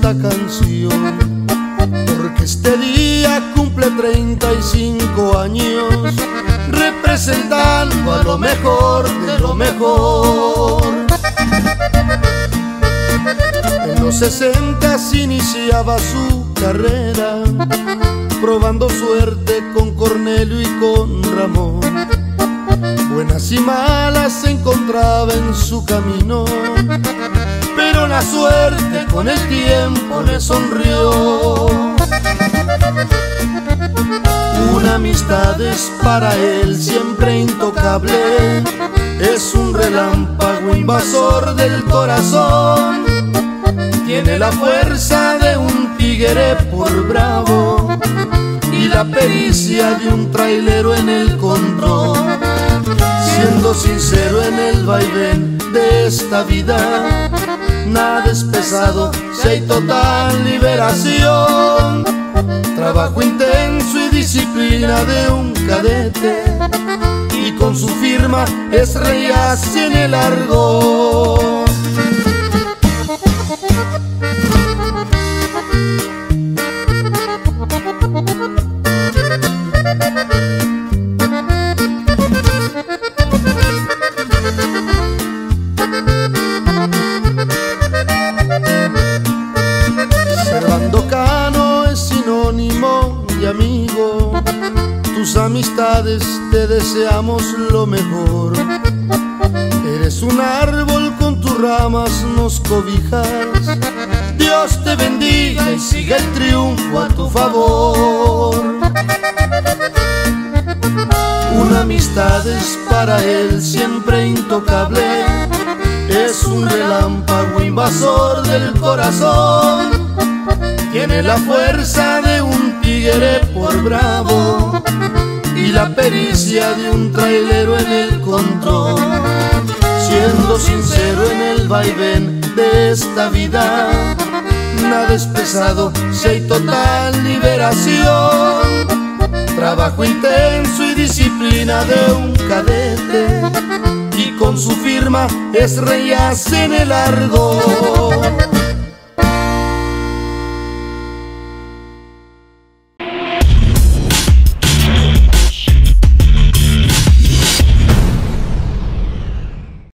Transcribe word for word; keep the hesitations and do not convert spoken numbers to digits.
esta canción, porque este día cumple treinta y cinco años, representando a lo mejor de lo mejor. En los sesentas iniciaba su carrera, probando suerte con Cornelio y con Ramón. Buenas y malas se encontraba en su camino, pero la suerte con el tiempo le sonrió. Una amistad es para él siempre intocable, es un relámpago invasor del corazón. Tiene la fuerza de un tigre por bravo y la pericia de un trailero en el control. Siendo sincero en el vaivén de esta vida, nada es pesado si hay total liberación. Trabajo intenso y disciplina de un cadete, y con su firma es rey así en el argot. Servando Cano es sinónimo de amigo, tus amistades te deseamos lo mejor. Eres un árbol, con tus ramas nos cobijas, Dios te bendiga y siga el triunfo a tu favor. Una amistad es para él siempre intocable, es un relámpago invasor del corazón. Tiene la fuerza de un tigre por bravo y la pericia de un trailero en el control. Siendo sincero en el vaivén de esta vida, nada es pesado si hay total liberación. Trabajo intenso y disciplina de un cadete, y con su firma es rey así en el argot.